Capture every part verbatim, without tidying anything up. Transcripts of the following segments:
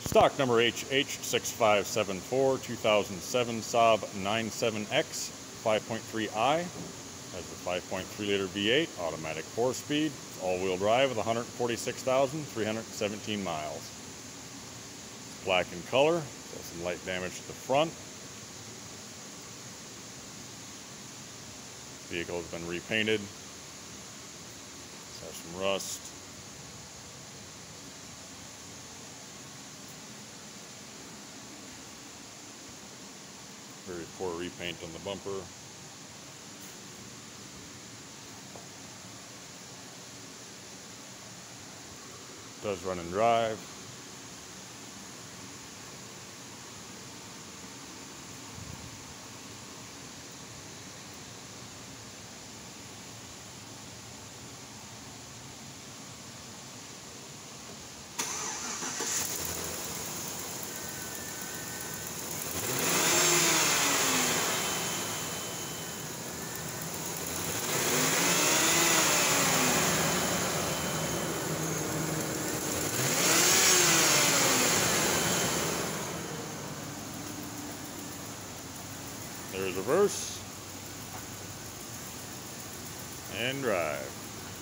Stock number H H six five seven four, two thousand seven Saab ninety-seven X five point three i. Has a five point three liter V eight, automatic four speed, all-wheel drive with one hundred forty-six thousand three hundred seventeen miles. It's black in color, has some light damage to the front. Vehicle has been repainted. It has some rust. Very poor repaint on the bumper. Does run and drive. There's reverse and drive.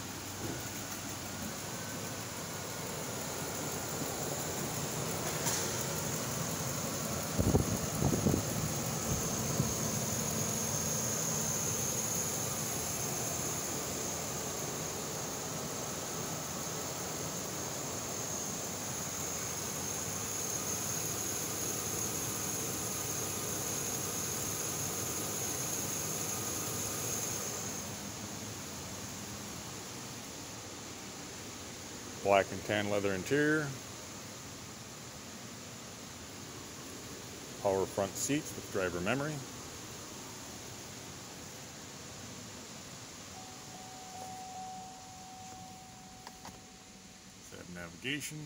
Black and tan leather interior. Power front seats with driver memory. Set navigation.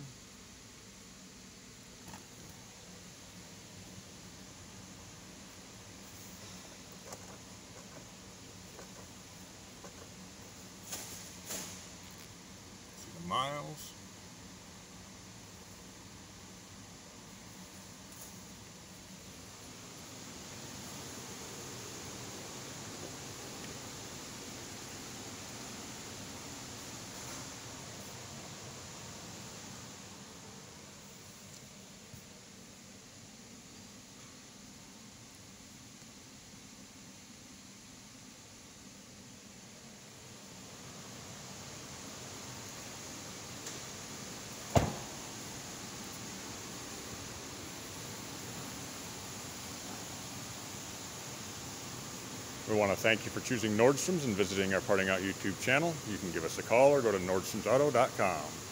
Miles. We want to thank you for choosing Nordstrom's and visiting our Parting Out YouTube channel. You can give us a call or go to Nordstrom's Auto dot com.